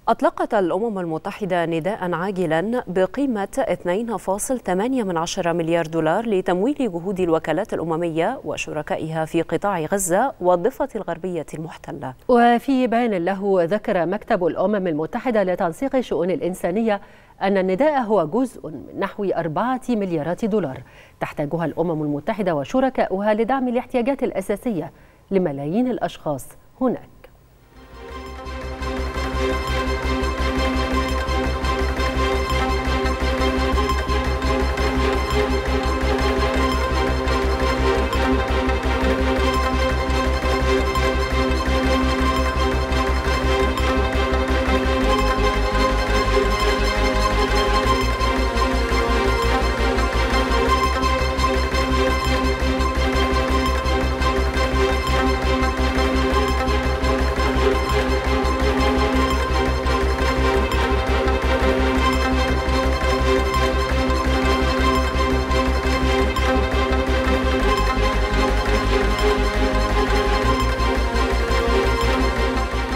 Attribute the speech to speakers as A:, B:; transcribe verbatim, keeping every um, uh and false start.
A: أطلقت الأمم المتحدة نداء عاجلا بقيمة اثنين فاصلة ثمانية مليار دولار لتمويل جهود الوكالات الأممية وشركائها في قطاع غزة والضفة الغربية المحتلة.
B: وفي بيان له ذكر مكتب الأمم المتحدة لتنسيق الشؤون الإنسانية أن النداء هو جزء من نحو أربعة مليارات دولار تحتاجها الأمم المتحدة وشركائها لدعم الاحتياجات الأساسية لملايين الأشخاص هناك.